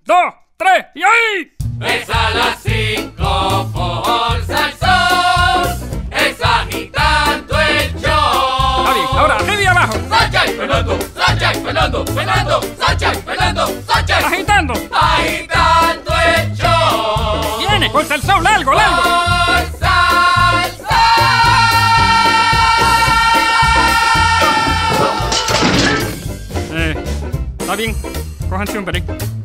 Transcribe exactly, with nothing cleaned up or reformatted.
dos, tres, y ahí. Es a las cinco por Salsón, es agitando el show. Está bien, ahora arriba y abajo. Sacha y Fernando, Sacha y Fernando, Fernando, Sacha y Fernando, Sacha. Agitando. Agitando el show. Viene, con Salsón, largo, largo. Por Salsón. Eh, está bien, cójanse un break.